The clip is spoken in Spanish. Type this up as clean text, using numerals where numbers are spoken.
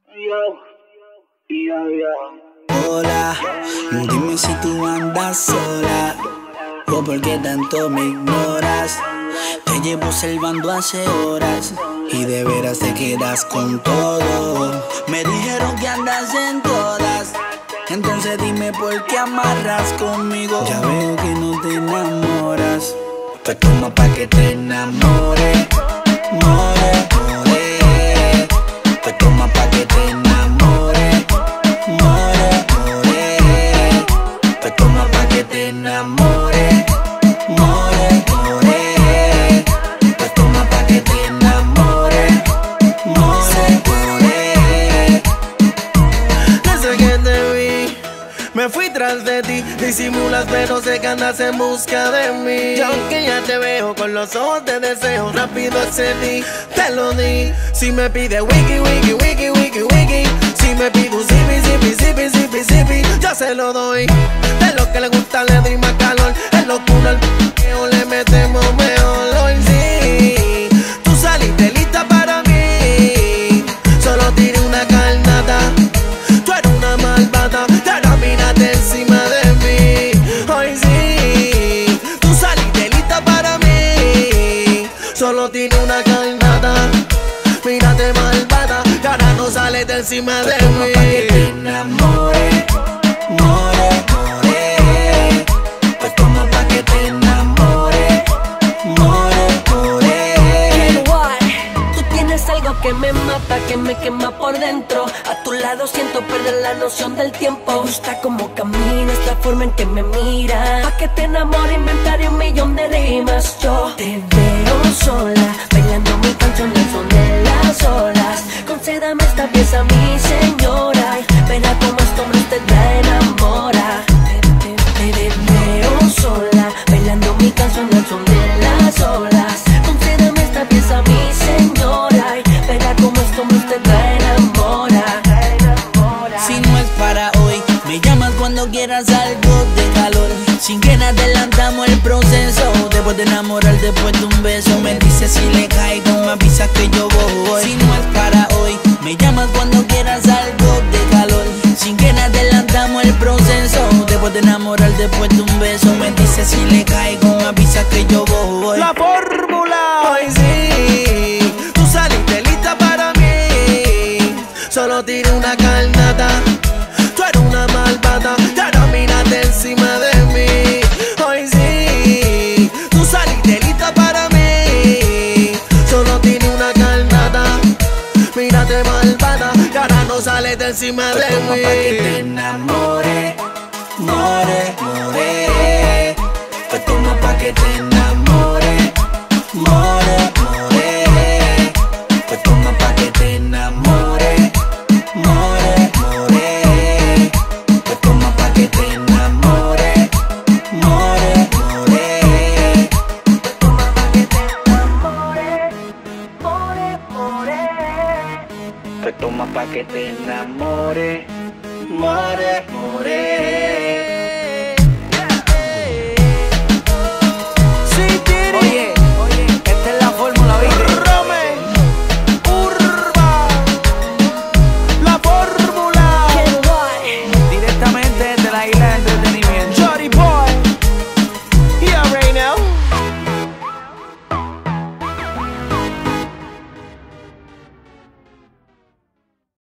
Hola, dime si tú andas sola o por qué tanto me ignoras. Te llevo observando hace horas y de veras te quedas con todo. Me dijeron que andas en todas, entonces dime por qué amarras conmigo. Ya veo que no te enamoras, pues toma pa' que te enamore. More, more, pues toma pa' que te enamore. More, more, pues toma pa' que te enamore. More, more, pues toma pa' que te enamore. More, more. Desde que te vi, me fui tras de ti. Disimulas pero sé que andas en busca de mí. Y aunque ya te veo con los ojos de deseo, rápido accedí, te lo di. Si me pide wiki, wiki, wiki, wiki, wiki, si me pide un zipi, zipi, zipi, zipi, zipi, yo se lo doy. De lo que le gusta le doy más calor. Es locura al p***eo, le metemos mejor. Hoy sí, tú saliste lista para mí. Solo tiré una carnata, tú eres una malvada, y ahora mírate encima de mí. Hoy sí, tú saliste lista para mí. Solo tiré una carnata, mírate malvada, y ahora no sales de encima de Toma mí. pa' que te enamore. More, more, pues toma pa' que te enamore. More, more. Tú tienes algo que me mata, que me quema por dentro. A tu lado siento perder la noción del tiempo. Me gusta cómo caminas, la forma en que me miras. Pa' que te enamore inventaré 1.000.000 de rimas. Yo te veo sola, bailando mi canción al son de las olas. Concédame esta pieza, mi señora, y verá cómo este hombre usted la enamora. Te veo sola, bailando mi canción al son de las olas. Concédame esta pieza, mi señora, y verá cómo este hombre usted la enamora. Si no es para hoy, me llamas cuando quieras algo de calor. Sin que adelantamos el proceso. Después de enamorar, después de un beso, me dices si le caigo, me avisas que yo voy. Si no es para hoy, me llamas cuando quieras algo de calor. Sin que adelantamos el proceso. Después de enamorar, después de un beso, me dices si le caigo, me avisas que yo voy. La fórmula, hoy sí, tú saliste lista para mí. Solo tiré una carnata, tú eres una malvada, y ahora mírate encima de mí. Hoy sí, tú saliste lista para mí. Solo tiré una carnata, mírate malvada, y ahora no sales de encima de Toma pa' que te mí. enamore. More, more, pues toma pa' que te enamore. More, more, pues toma pa' que te enamore. More, more, pues toma pa' que te enamore. More, more, pues toma pa' que te enamore. More, more, pues toma pa' que te enamore. More, more.